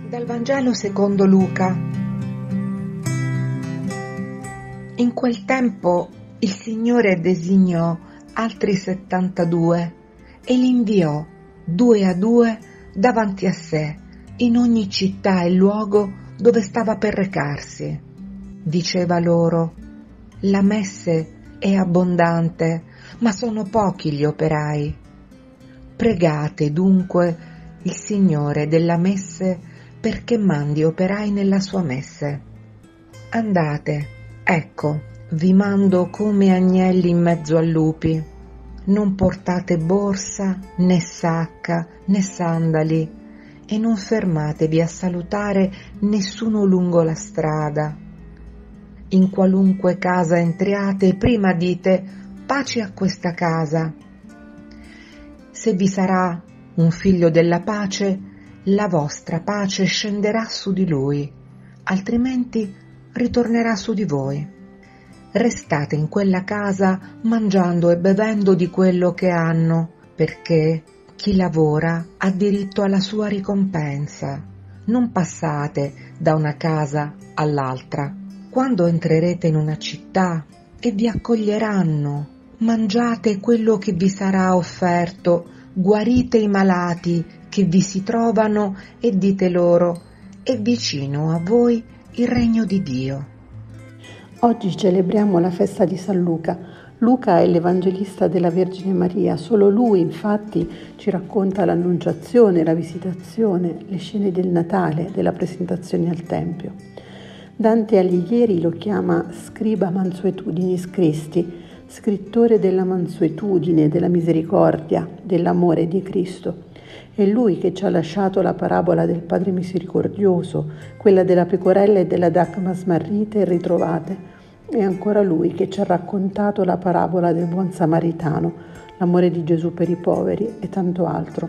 Dal Vangelo secondo Luca. In quel tempo il Signore designò altri 72 e li inviò 2 a 2 davanti a sé in ogni città e luogo dove stava per recarsi. Diceva loro: la messe è abbondante, ma sono pochi gli operai. Pregate dunque il Signore della messe perché mandi operai nella sua messe. Andate, ecco, vi mando come agnelli in mezzo a lupi. Non portate borsa, né sacca, né sandali, e non fermatevi a salutare nessuno lungo la strada. In qualunque casa entriate, prima dite: pace a questa casa. Se vi sarà un figlio della pace, la vostra pace scenderà su di lui, altrimenti ritornerà su di voi. Restate in quella casa mangiando e bevendo di quello che hanno, perché chi lavora ha diritto alla sua ricompensa. Non passate da una casa all'altra. Quando entrerete in una città e vi accoglieranno, mangiate quello che vi sarà offerto, guarite i malati che vi si trovano e dite loro: è vicino a voi il regno di Dio. Oggi celebriamo la festa di San Luca. Luca è l'Evangelista della Vergine Maria. Solo lui, infatti, ci racconta l'Annunciazione, la Visitazione, le scene del Natale, della presentazione al Tempio. Dante Alighieri lo chiama scriba mansuetudinis Christi, scrittore della mansuetudine, della misericordia, dell'amore di Cristo. È lui che ci ha lasciato la parabola del Padre misericordioso, quella della pecorella e della dracma smarrite e ritrovate. È ancora lui che ci ha raccontato la parabola del buon samaritano, l'amore di Gesù per i poveri e tanto altro.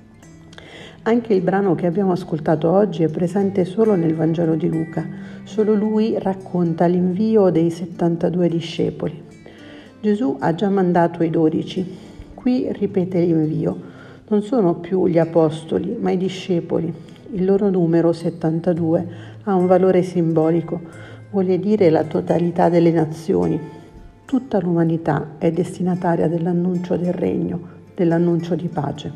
Anche il brano che abbiamo ascoltato oggi è presente solo nel Vangelo di Luca. Solo lui racconta l'invio dei 72 discepoli. Gesù ha già mandato i 12. Qui ripete l'invio. Non sono più gli apostoli, ma i discepoli. Il loro numero 72 ha un valore simbolico, vuol dire la totalità delle nazioni. Tutta l'umanità è destinataria dell'annuncio del regno, dell'annuncio di pace.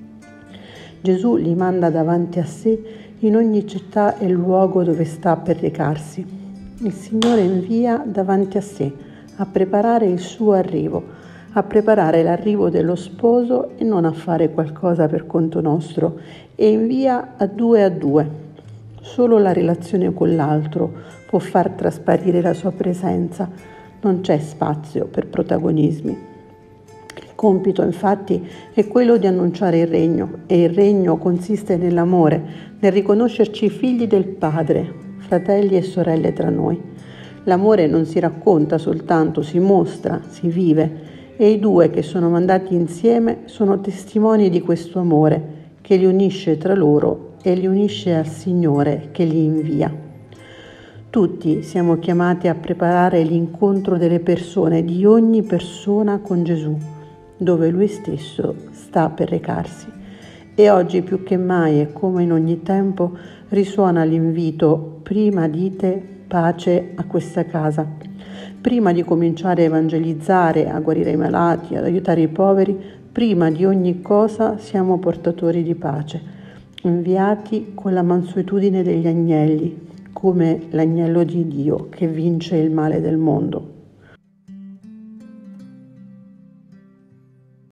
Gesù li manda davanti a sé in ogni città e luogo dove sta per recarsi. Il Signore invia davanti a sé a preparare il suo arrivo, a preparare l'arrivo dello sposo e non a fare qualcosa per conto nostro, e invia a 2. Solo la relazione con l'altro può far trasparire la sua presenza, non c'è spazio per protagonismi. Il compito infatti è quello di annunciare il regno, e il regno consiste nell'amore, nel riconoscerci figli del Padre, fratelli e sorelle tra noi. L'amore non si racconta soltanto, si mostra, si vive, e i 2 che sono mandati insieme sono testimoni di questo amore che li unisce tra loro e li unisce al Signore che li invia. Tutti siamo chiamati a preparare l'incontro delle persone, di ogni persona con Gesù, dove Lui stesso sta per recarsi. E oggi più che mai e come in ogni tempo risuona l'invito: prima dite pace a questa casa. Prima di cominciare a evangelizzare, a guarire i malati, ad aiutare i poveri, prima di ogni cosa siamo portatori di pace, inviati con la mansuetudine degli agnelli, come l'agnello di Dio che vince il male del mondo.